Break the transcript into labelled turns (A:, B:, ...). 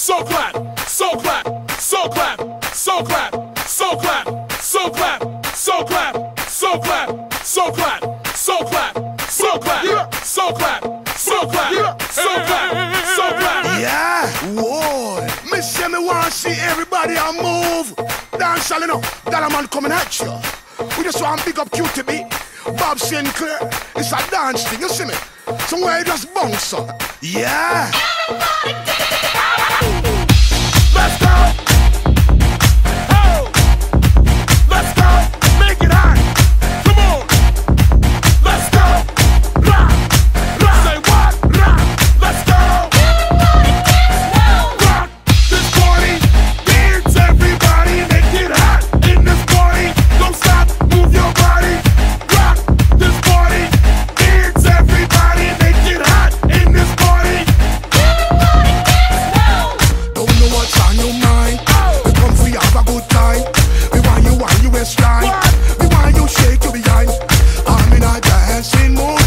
A: so clap, so clap, so clap, so clap, so clap, so clap, so clap, so clap, so clap, so clap, so clap, so clap, so clap, so clap, so clap.
B: Yeah, whoa. Me say me want see everybody a move. Dance all you know, that a man coming at you. We just want big up QTB, Bob Sinclair. It's a dance thing, you see me? Somewhere you just bounce up. Yeah.
A: Let's go. Oh, let's go. Make it hot. Come on. Let's go. Rock, rock. Say what? Rock. Let's go. Rock this party. Dance everybody. Make it hot in this party. Don't stop. Move your body. Rock this party. Dance everybody. Make it hot in this party.
B: Don't know what's on your mind. We come for you have a good time. We want you waistline. We want you shake your behind. I'm in a dancing mood.